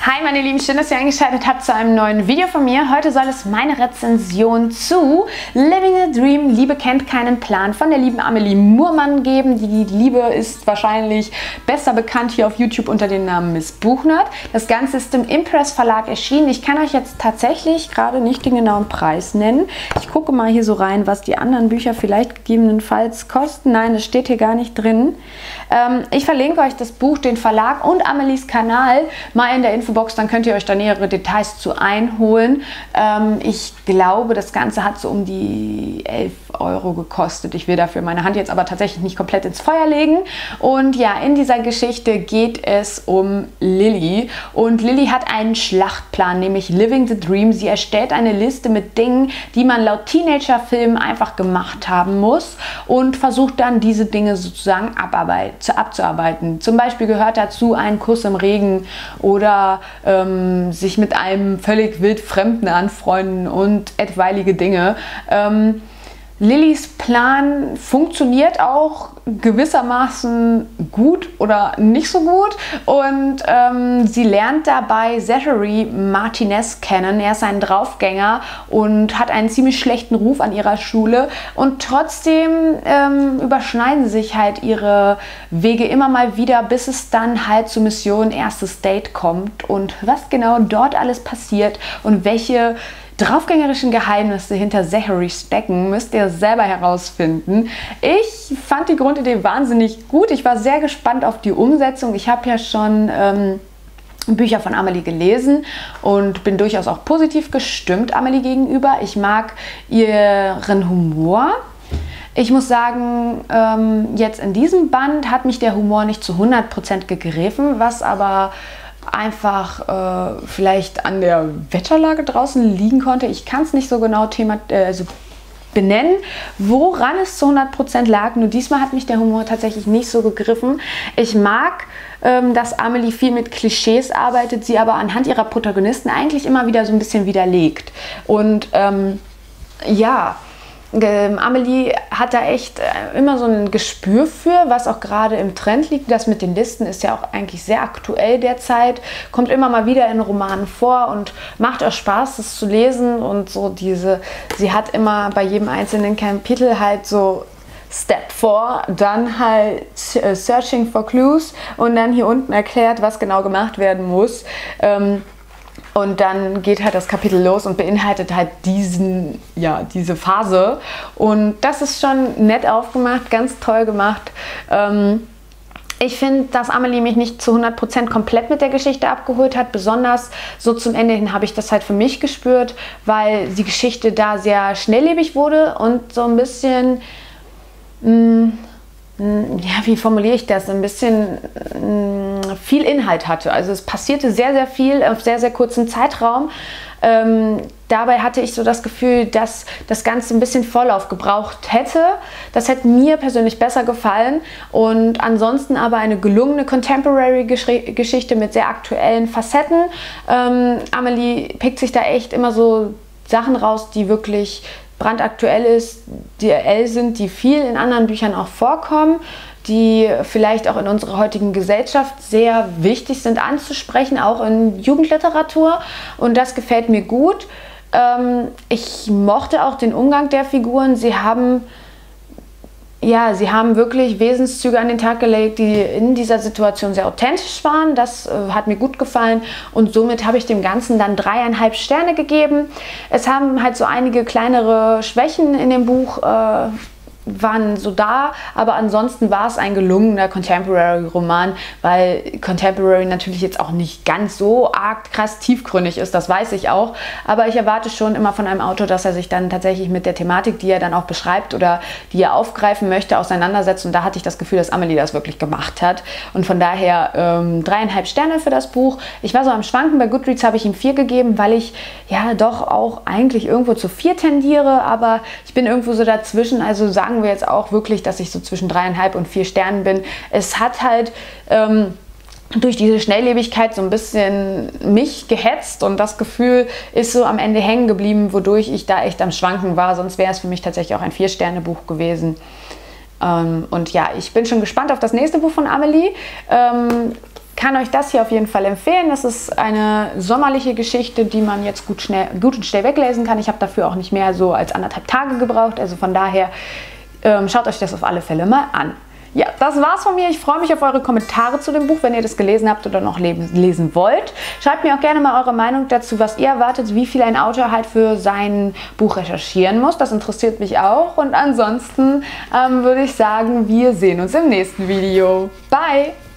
Hi meine Lieben, schön, dass ihr eingeschaltet habt zu einem neuen Video von mir. Heute soll es meine Rezension zu Living the Dream, Liebe kennt keinen Plan von der lieben Amelie Murmann geben. Die Liebe ist wahrscheinlich besser bekannt hier auf YouTube unter dem Namen Miss Buchnert. Das Ganze ist im Impress Verlag erschienen. Ich kann euch jetzt tatsächlich gerade nicht den genauen Preis nennen. Ich gucke mal hier so rein, was die anderen Bücher vielleicht gegebenenfalls kosten. Nein, das steht hier gar nicht drin. Ich verlinke euch das Buch, den Verlag und Amelies Kanal mal in der Infobox, dann könnt ihr euch da nähere Details zu einholen. Ich glaube, das Ganze hat so um die 11 Euro gekostet. Ich will dafür meine Hand jetzt aber tatsächlich nicht komplett ins Feuer legen. Und ja, in dieser Geschichte geht es um Lily. Und Lily hat einen Schlachtplan, nämlich Living the Dream. Sie erstellt eine Liste mit Dingen, die man laut Teenager-Filmen einfach gemacht haben muss und versucht dann diese Dinge sozusagen abzuarbeiten. Zum Beispiel gehört dazu ein Kuss im Regen oder sich mit einem völlig wildfremden anfreunden und etwaige Dinge. Lillys Plan funktioniert auch gewissermaßen gut oder nicht so gut und sie lernt dabei Zachary Martinez kennen. Er ist ein Draufgänger und hat einen ziemlich schlechten Ruf an ihrer Schule und trotzdem überschneiden sich halt ihre Wege immer mal wieder, bis es dann halt zur Mission Erstes Date kommt. Und was genau dort alles passiert und welche draufgängerischen Geheimnisse hinter Zachary stecken, müsst ihr selber herausfinden. Ich fand die Grundidee wahnsinnig gut. Ich war sehr gespannt auf die Umsetzung. Ich habe ja schon Bücher von Amelie gelesen und bin durchaus auch positiv gestimmt Amelie gegenüber. Ich mag ihren Humor. Ich muss sagen, jetzt in diesem Band hat mich der Humor nicht zu 100% gegriffen, was aber einfach vielleicht an der Wetterlage draußen liegen konnte. Ich kann es nicht so genau benennen, woran es zu 100% lag. Nur diesmal hat mich der Humor tatsächlich nicht so gegriffen. Ich mag, dass Amelie viel mit Klischees arbeitet, sie aber anhand ihrer Protagonisten eigentlich immer wieder so ein bisschen widerlegt. Und ja, Amelie hat da echt immer so ein Gespür für, was auch gerade im Trend liegt. Das mit den Listen ist ja auch eigentlich sehr aktuell derzeit, kommt immer mal wieder in Romanen vor und macht auch Spaß, das zu lesen. Und so sie hat immer bei jedem einzelnen Kapitel halt so Step 4, dann halt Searching for Clues und dann hier unten erklärt, was genau gemacht werden muss. Und dann geht halt das Kapitel los und beinhaltet halt diese Phase. Und das ist schon nett aufgemacht, ganz toll gemacht. Ich finde, dass Amelie mich nicht zu 100% komplett mit der Geschichte abgeholt hat. Besonders so zum Ende hin habe ich das halt für mich gespürt, weil die Geschichte da sehr schnelllebig wurde und so ein bisschen ja, wie formuliere ich das? Ein bisschen viel Inhalt hatte. Also es passierte sehr, sehr viel auf sehr, sehr kurzem Zeitraum. Dabei hatte ich so das Gefühl, dass das Ganze ein bisschen Vorlauf gebraucht hätte. Das hätte mir persönlich besser gefallen. Und ansonsten aber eine gelungene Contemporary-Geschichte mit sehr aktuellen Facetten. Amelie pickt sich da echt immer so Sachen raus, die wirklich brandaktuell sind, die viel in anderen Büchern auch vorkommen, die vielleicht auch in unserer heutigen Gesellschaft sehr wichtig sind anzusprechen, auch in Jugendliteratur. Und das gefällt mir gut. Ich mochte auch den Umgang der Figuren. Sie haben wirklich Wesenszüge an den Tag gelegt, die in dieser Situation sehr authentisch waren. Das hat mir gut gefallen und somit habe ich dem Ganzen dann 3,5 Sterne gegeben. Es haben halt so einige kleinere Schwächen in dem Buch, waren so da, aber ansonsten war es ein gelungener Contemporary-Roman, weil Contemporary natürlich jetzt auch nicht ganz so arg krass tiefgründig ist, das weiß ich auch, aber ich erwarte schon immer von einem Autor, dass er sich dann tatsächlich mit der Thematik, die er dann auch beschreibt oder die er aufgreifen möchte, auseinandersetzt und da hatte ich das Gefühl, dass Amelie das wirklich gemacht hat und von daher 3,5 Sterne für das Buch. Ich war so am Schwanken, bei Goodreads habe ich ihm 4 gegeben, weil ich ja doch auch eigentlich irgendwo zu 4 tendiere, aber ich bin irgendwo so dazwischen, also sagen wir jetzt auch wirklich, dass ich so zwischen 3,5 und 4 Sternen bin. Es hat halt durch diese Schnelllebigkeit so ein bisschen mich gehetzt und das Gefühl ist so am Ende hängen geblieben, wodurch ich da echt am Schwanken war. Sonst wäre es für mich tatsächlich auch ein 4-Sterne-Buch gewesen. Und ja, ich bin schon gespannt auf das nächste Buch von Amelie. kann euch das hier auf jeden Fall empfehlen. Das ist eine sommerliche Geschichte, die man jetzt gut und schnell weglesen kann. Ich habe dafür auch nicht mehr so als 1,5 Tage gebraucht. Also von daher schaut euch das auf alle Fälle mal an. Ja, das war's von mir. Ich freue mich auf eure Kommentare zu dem Buch, wenn ihr das gelesen habt oder noch lesen wollt. Schreibt mir auch gerne mal eure Meinung dazu, was ihr erwartet, wie viel ein Autor halt für sein Buch recherchieren muss. Das interessiert mich auch. Und ansonsten würde ich sagen, wir sehen uns im nächsten Video. Bye!